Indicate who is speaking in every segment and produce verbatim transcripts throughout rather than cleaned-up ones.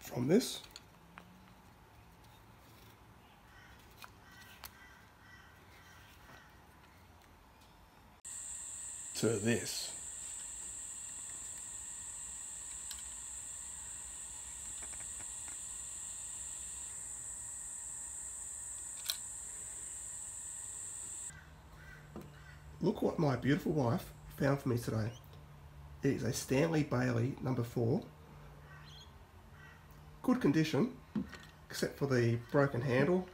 Speaker 1: from this to this. Look what my beautiful wife found for me today. It is a Stanley Bailey number four. Good condition, except for the broken handle.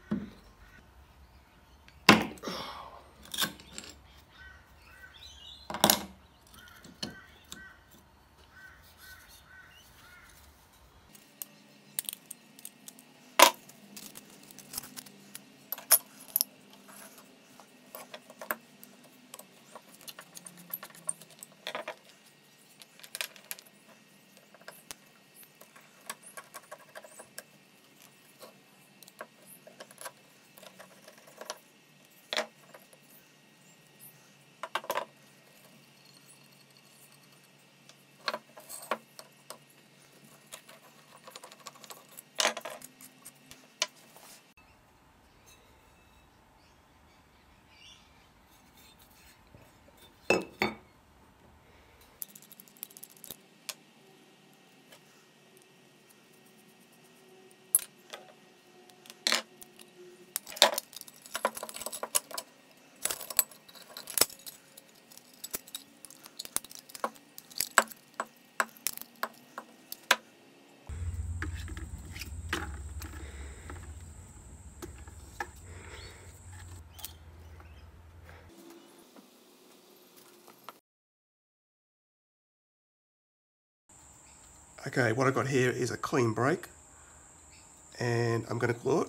Speaker 1: Okay, what I've got here is a clean brake, and I'm going to glue it.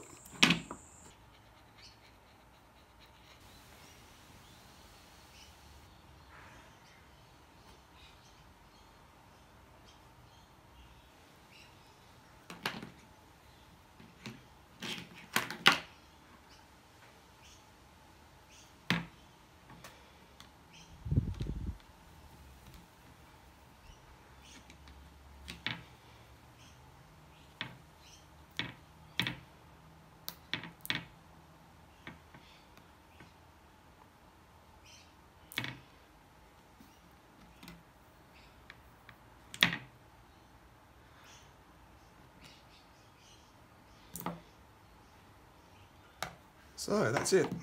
Speaker 1: So that's it.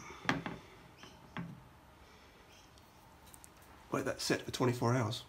Speaker 1: Let that set for twenty-four hours.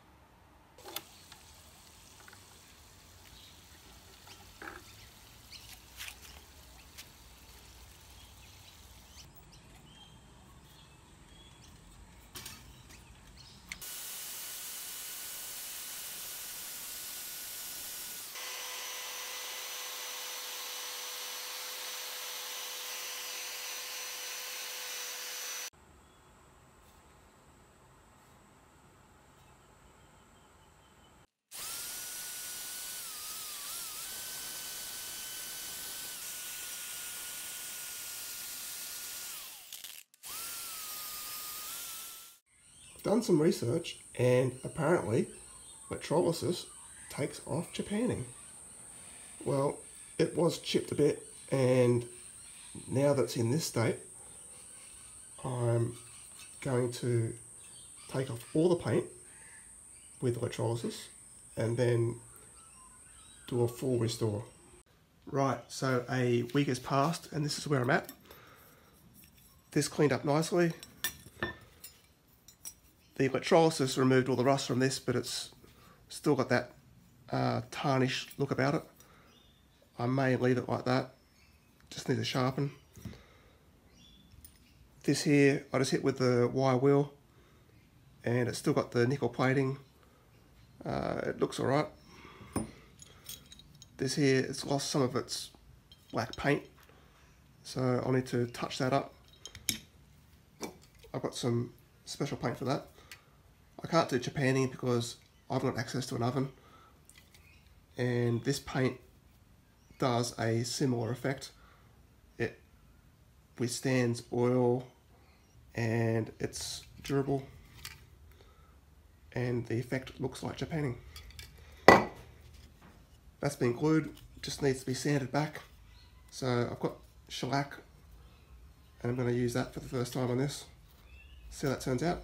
Speaker 1: Done some research, and apparently electrolysis takes off Japanning. Well, it was chipped a bit, and now that it's in this state, I'm going to take off all the paint with electrolysis and then do a full restore. Right, so a week has passed and this is where I'm at. This cleaned up nicely. The electrolysis removed all the rust from this, but it's still got that uh, tarnished look about it. I may leave it like that, just need to sharpen. This here, I just hit with the wire wheel and it's still got the nickel plating. Uh, it looks alright. This here, it's lost some of its black paint, so I'll need to touch that up. I've got some special paint for that. I can't do Japanning because I've got access to an oven, and this paint does a similar effect. It withstands oil and it's durable, and the effect looks like Japanning. That's been glued. just needs to be sanded back. So I've got shellac and I'm going to use that for the first time on this. See how that turns out.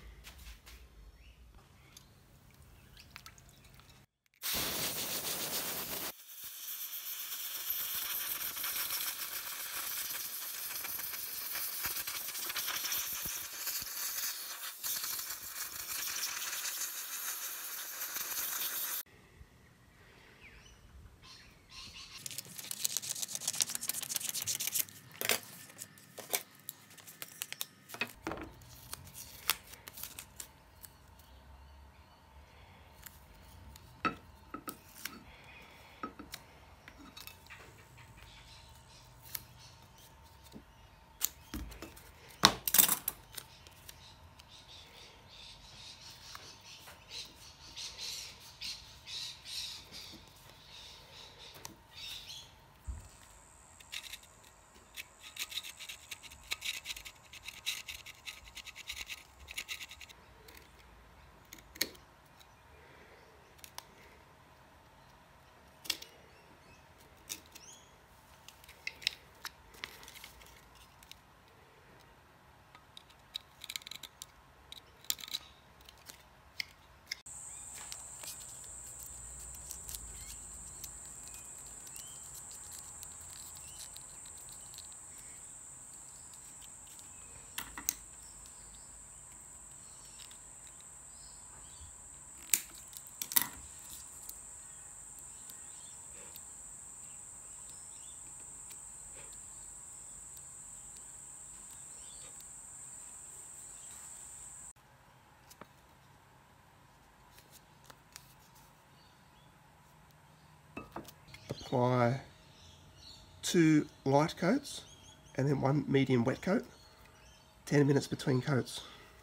Speaker 1: Apply two light coats and then one medium wet coat, ten minutes between coats.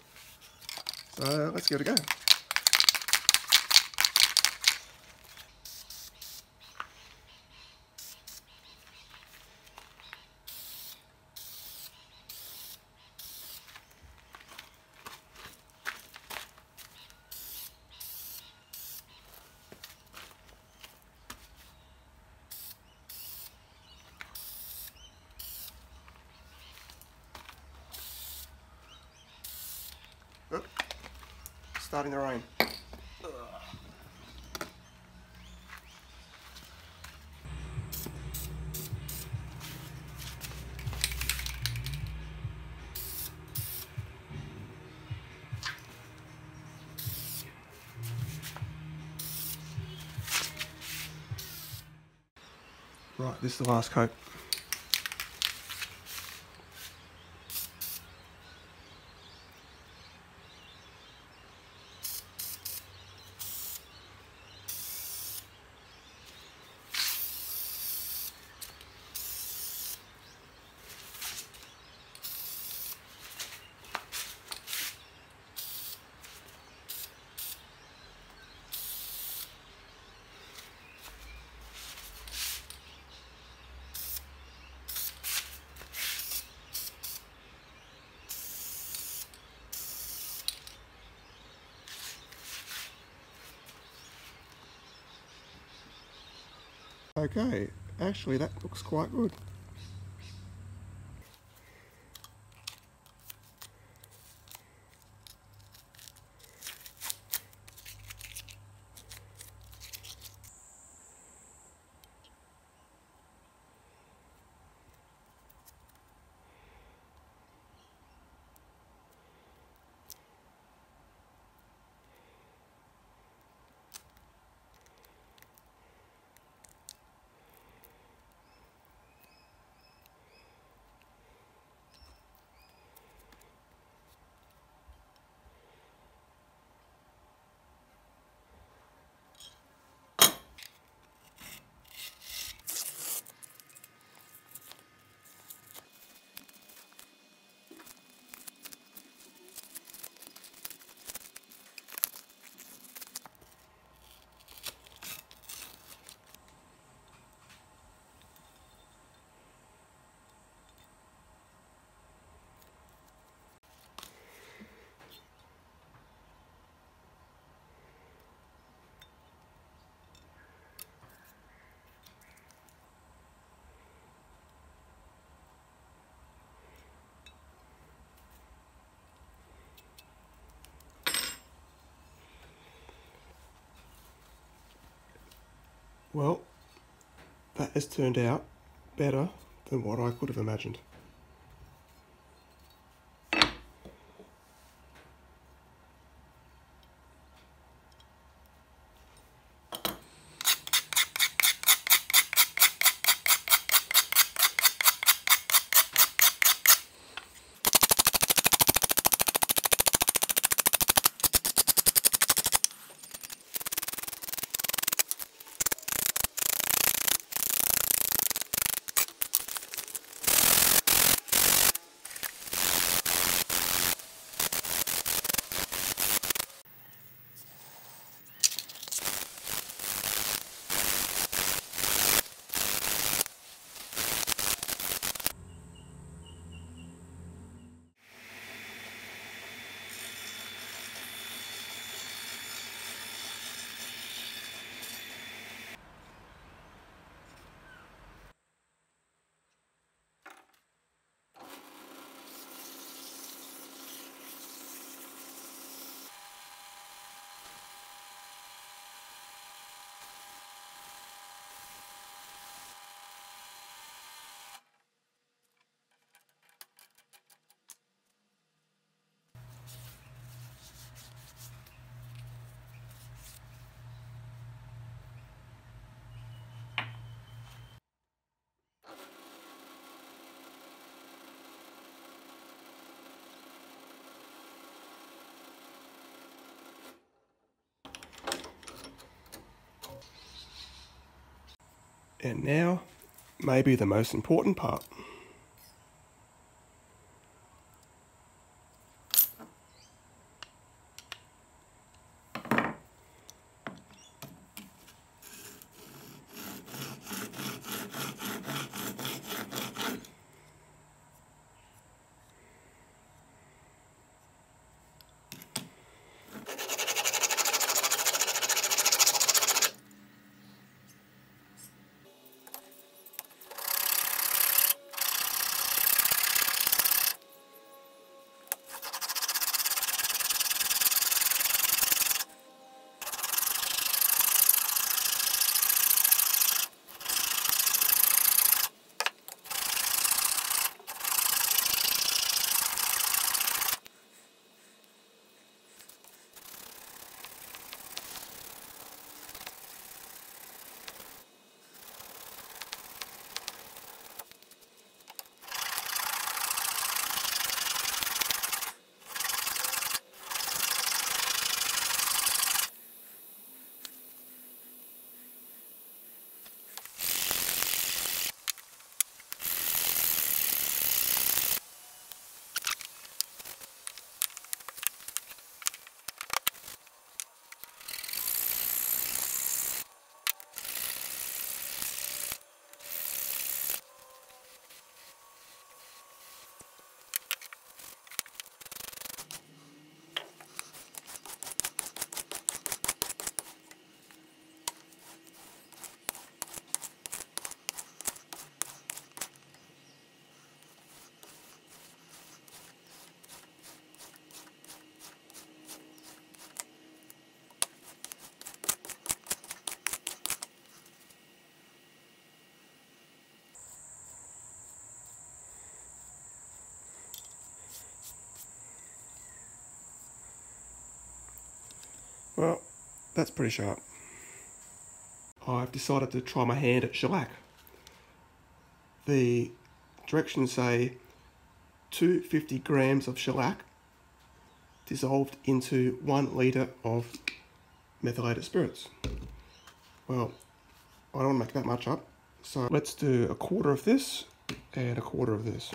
Speaker 1: So let's give it a go. Oh, starting to rain. Right, this is the last coat. Okay, actually that looks quite good. Well, that has turned out better than what I could have imagined. And now, maybe the most important part. Well, that's pretty sharp. I've decided to try my hand at shellac. The directions say two hundred fifty grams of shellac dissolved into one litre of methylated spirits. Well, I don't want to make that much up, so let's do a quarter of this and a quarter of this.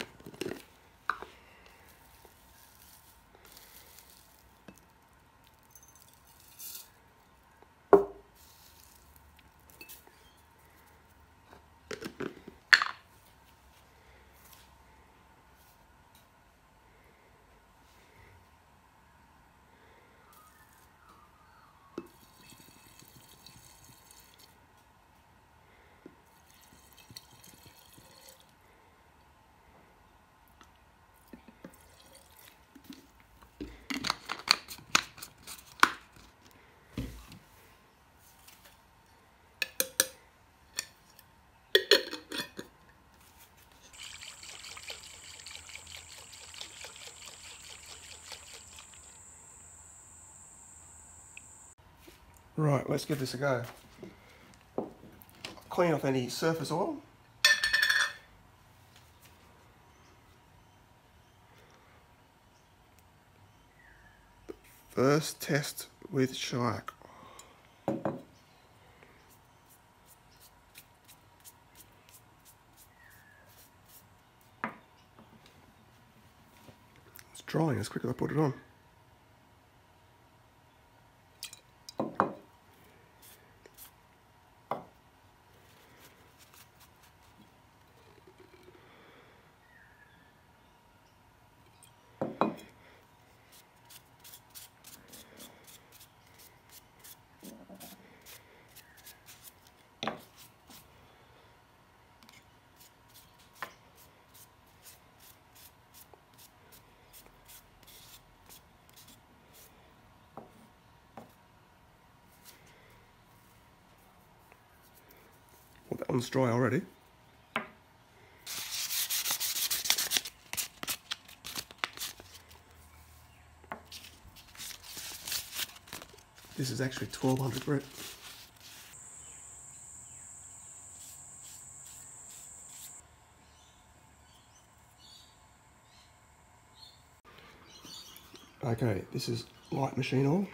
Speaker 1: Right, let's give this a go. Clean off any surface oil. First test with shellac. It's drying as quick as I put it on. Well, that one's dry already. This is actually twelve hundred grit. Okay, this is light machine oil.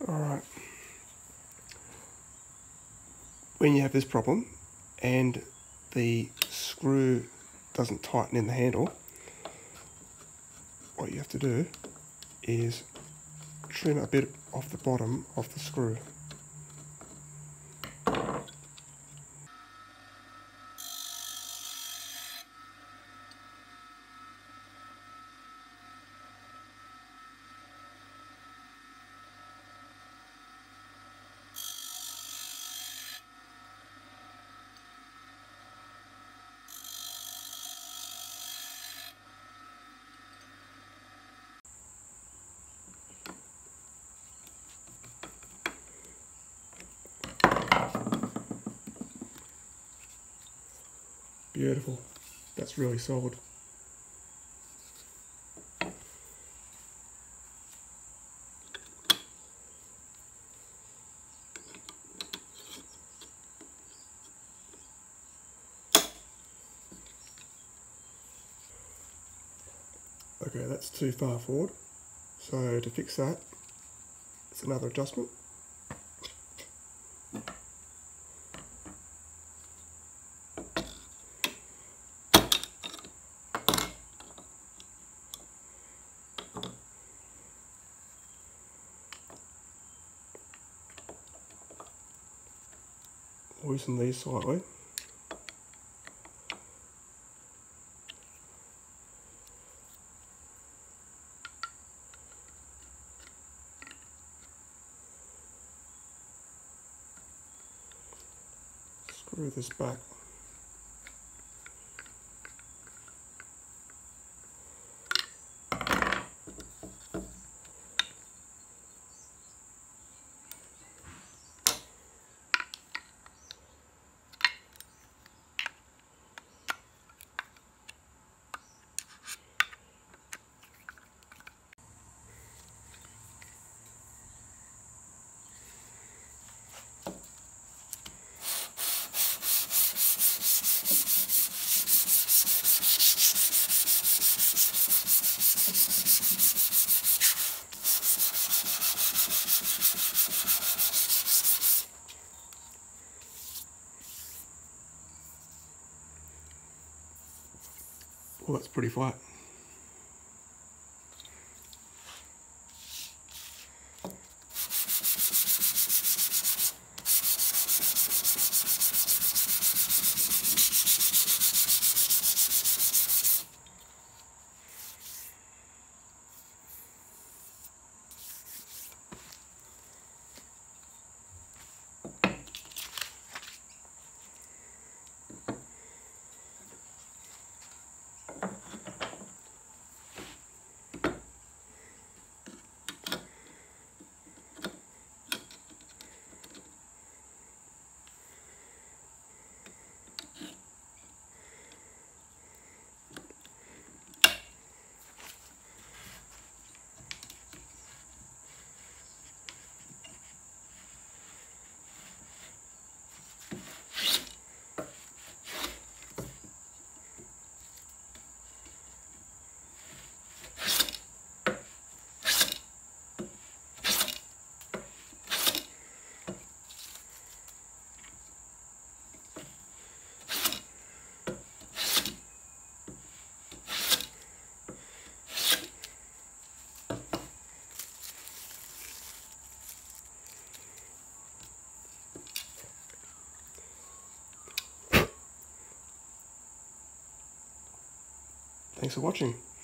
Speaker 1: Alright. When you have this problem and the screw doesn't tighten in the handle, what you have to do is trim a bit off the bottom of the screw. Beautiful. That's really solid. Okay, that's too far forward. So to fix that, it's another adjustment. Loosen these slightly. Screw this back. Well, that's pretty flat. Thanks for watching.